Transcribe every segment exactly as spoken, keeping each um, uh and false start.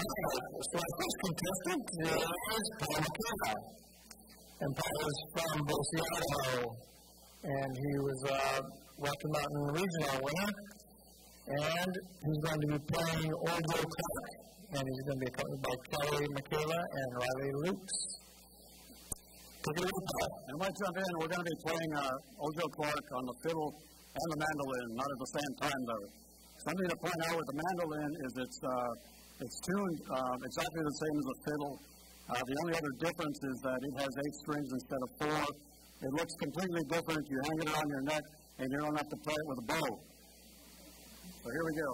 So our first contestant is Paul Michaela. And Paul is from Boise, Idaho. And he was a Rocky Mountain Regional winner. And he's going to be playing Old Joe Clark. And he's going to be accompanied by Kelly Michaela and Riley Lukes. Take it away, Paul. And when I jump in, we're going to be playing uh, Old Joe Clark on the fiddle and the mandolin, not at the same time, though. Something to point out with the mandolin is it's uh, it's tuned uh, exactly the same as a fiddle. Uh, the only other difference is that it has eight strings instead of four. It looks completely different. You hang it around your neck, and you don't have to play it with a bow. So here we go.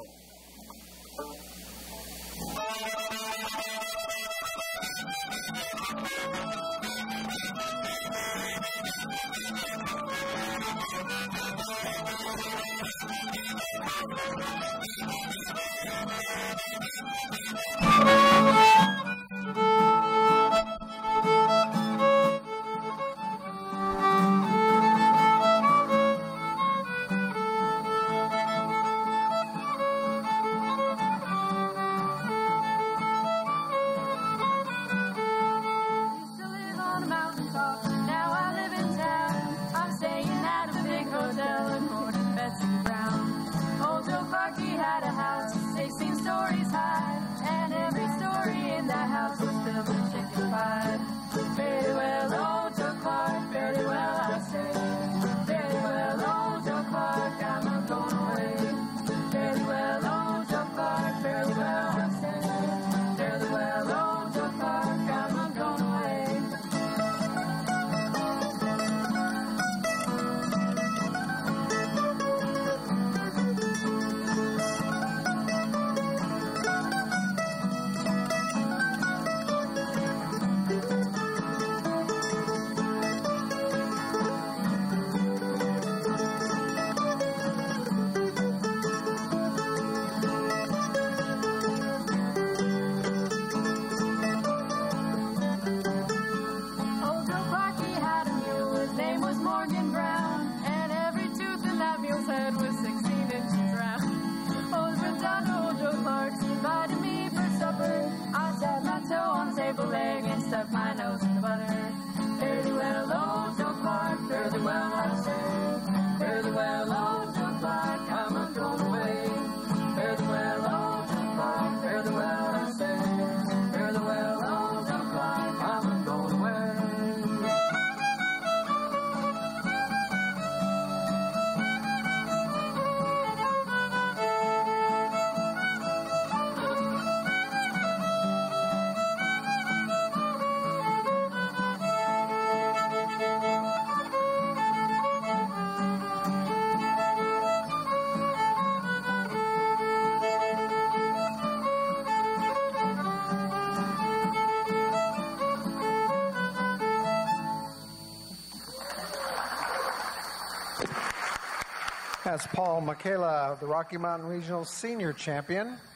That's Paul Michaela, the Rocky Mountain Regional Senior Champion.